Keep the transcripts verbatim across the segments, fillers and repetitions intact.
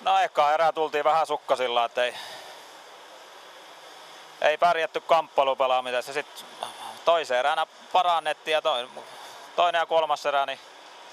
No eka erää tultiin vähän sukkasilla, että ei, ei pärjätty kamppailupelaamisessa. Sitten toisen eränä parannettiin ja toinen, toinen ja kolmas erä niin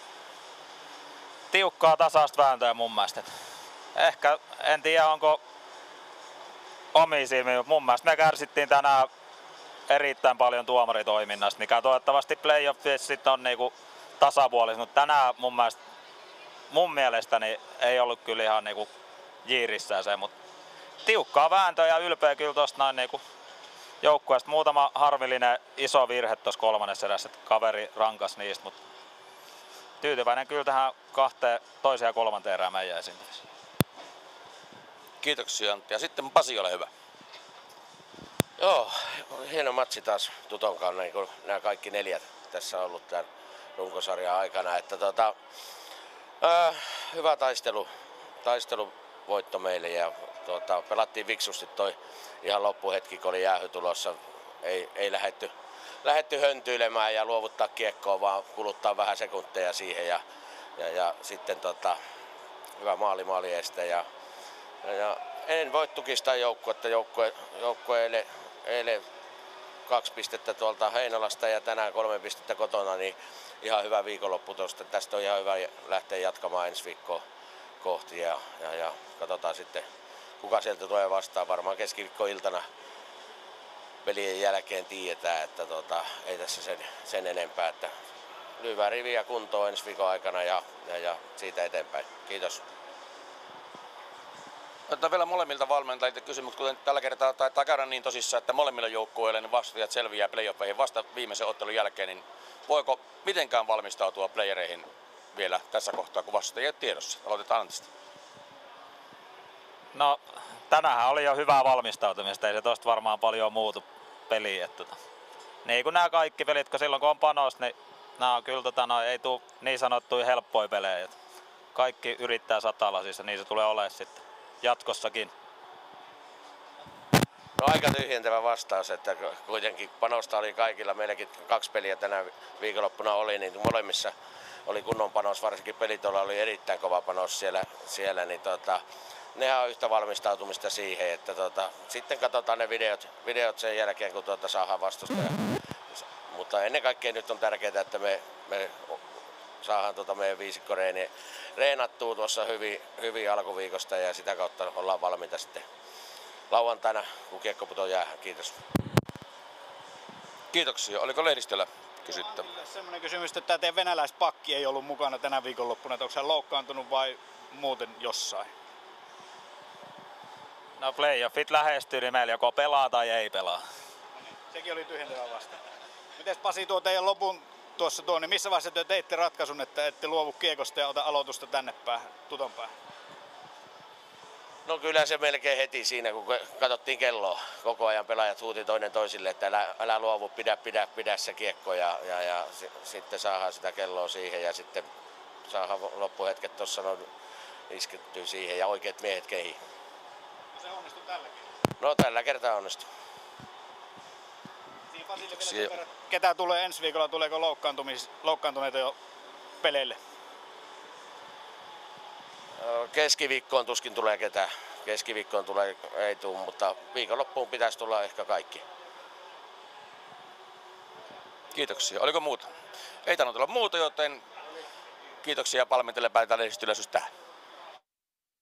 tiukkaa tasaista vääntöä mun mielestä. Ehkä en tiedä onko omiin silmiin, mutta mun mielestä me kärsittiin tänään erittäin paljon tuomaritoiminnasta, mikä toivottavasti playoffissa sitten on niinku tasapuolista, mutta tänään mun mielestä mun mielestäni ei ollut kyllä ihan niinku jiirissä se, mutta tiukkaa vääntöä ja ylpeä kyllä tosta noin niinku joukkueesta. Muutama harmillinen iso virhe tuossa kolmannessa erässä, että kaveri rankas niistä, mutta tyytyväinen kyllä tähän kahteen toiseen ja kolmanteen erään meidän esiintymiseen. Kiitoksia Antti. Ja sitten Pasi, ole hyvä. Joo, hieno matsi taas Tuton kanssa, niin kuin nämä kaikki neljät tässä on ollut tämän runkosarjan aikana. Että tota, ää, hyvä taistelu, taisteluvoitto meille ja tota, pelattiin fiksusti toi ihan loppuhetki, kun oli jäähy tulossa. Ei, ei lähdetty, lähdetty höntyilemään ja luovuttaa kiekkoa, vaan kuluttaa vähän sekunteja siihen ja, ja, ja sitten tota, hyvä maali maali este ja, ja, ja en voi tukistaa joukkuetta. Joukkue, joukkue eilen, eilen kaksi pistettä tuolta Heinolasta ja tänään kolme pistettä kotona, niin ihan hyvä viikonloppu tuosta. Tästä on ihan hyvä lähteä jatkamaan ensi viikkoa kohti ja, ja, ja katsotaan sitten, kuka sieltä tulee vastaan. Varmaan keskiviikkoiltana pelien jälkeen tiedetään, että tota, ei tässä sen, sen enempää. Että lyhyää riviä kuntoon ensi viikon aikana ja, ja, ja siitä eteenpäin. Kiitos. Otetaan vielä molemmilta valmentajilta kysymys, kuten tällä kertaa taitaa käydä niin tosissaan, että molemmilla joukkueilla niin vastustajat selviää playoffeihin vasta viimeisen ottelun jälkeen, niin voiko mitenkään valmistautua playereihin vielä tässä kohtaa, kun vastustajia ei ole tiedossa? Aloitetaan Antista. No tänäänhän oli jo hyvää valmistautumista, ei se tosta varmaan paljon muutu peliin. Että, tota, niin kuin nämä kaikki pelit, kun silloin kun on panos, niin nämä on kyllä tota, no, ei tule niin sanottuja helppoja pelejä. Että kaikki yrittää satalasissa, niin se tulee olemaan sitten jatkossakin. No aika tyhjentävä vastaus, että kuitenkin panosta oli kaikilla. Meilläkin kaksi peliä tänä viikonloppuna oli, niin molemmissa oli kunnon panos, varsinkin pelitolla oli erittäin kova panos siellä, siellä niin tota, nehän on yhtä valmistautumista siihen, että tota, sitten katsotaan ne videot, videot sen jälkeen, kun tuota saadaan vastustaja. Mutta ennen kaikkea nyt on tärkeää, että me, me saadaan tuota meidän viisikko reeni reenattua tuossa hyvin, hyvin alkuviikosta ja sitä kautta ollaan valmiita sitten lauantaina, kun kiekko putoo jäähän. Kiitos. Kiitoksia. Oliko lehdistöllä kysyttä? Semmoinen kysymys, että tämä teidän venäläispakki ei ollut mukana tänä viikonloppuna. Onko hän loukkaantunut vai muuten jossain? No playoffit lähestyy, niin meillä joko pelaa tai ei pelaa. No niin, sekin oli tyhjentävä vasta. Mites Pasi tuo teidän lopun tuossa tuo, niin missä vaiheessa te teitte ratkaisun, että ette luovu kiekosta ja ota aloitusta tänne päähän, Tuton päähän? No kyllä se melkein heti siinä, kun katsottiin kelloa. Koko ajan pelaajat huuti toinen toisille, että älä, älä luovu, pidä, pidä, pidä se kiekko ja, ja, ja s- sitten saadaan sitä kelloa siihen ja sitten saadaan loppuhetket tuossa noin iskettyä siihen ja oikeat miehet kehiin. No se onnistui tälläkin. No tällä kertaa onnistui. Siinä Pasille vielä sen verran, ketä tulee ensi viikolla, tuleeko loukkaantuneita jo peleille? Keskiviikkoon tuskin tulee ketään. Keskiviikkoon tulee, ei tule, mutta viikonloppuun pitäisi tulla ehkä kaikki. Kiitoksia. Oliko muuta? Ei tainnut olla muuta, joten kiitoksia valmentajille, päätetään lehdistöllä tähän.